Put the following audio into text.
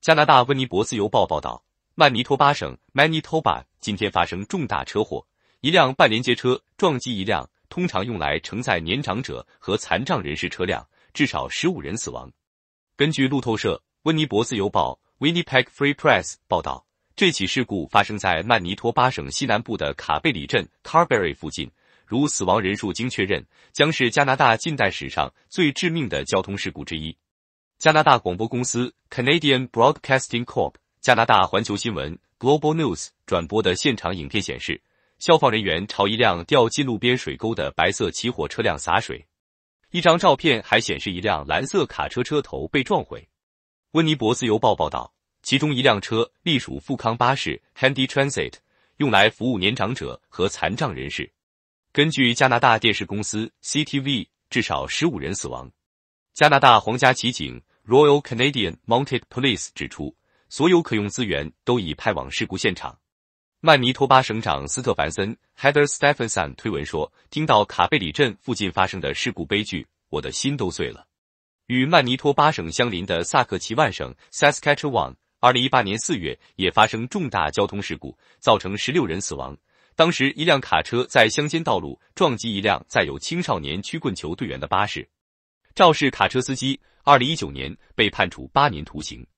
加拿大温尼伯斯邮报报道，曼尼托巴省 Manitoba 今天发生重大车祸，一辆半连接车撞击一辆通常用来承载年长者和残障人士车辆，至少15人死亡。根据路透社温尼伯斯邮报 Winnipeg Free Press 报道，这起事故发生在曼尼托巴省西南部的卡贝里镇 Carberry 附近，如死亡人数经确认，将是加拿大近代史上最致命的交通事故之一。加拿大广播公司 Canadian Broadcasting Corp 加拿大环球新闻 Global News 转播的现场影片显示，消防人员朝一辆掉进路边水沟的白色起火车辆洒水。一张照片还显示一辆蓝色卡车车头被撞毁。温尼伯斯邮报报道，其中一辆车隶属富康巴士 Handy Transit， 用来服务年长者和残障人士。根据加拿大电视公司 CTV， 至少15人死亡。加拿大皇家骑警 Royal Canadian Mounted Police 指出，所有可用资源都已派往事故现场。曼尼托巴省长斯特凡森 Heather Stephenson 推文说，听到卡贝里镇附近发生的事故悲剧，我的心都碎了。与曼尼托巴省相邻的萨克齐万省 Saskatchewan 2018年4月也发生重大交通事故，造成16人死亡。当时一辆卡车在乡间道路撞击一辆载有青少年曲棍球队员的巴士。肇事卡车司机2019年被判处8年徒刑。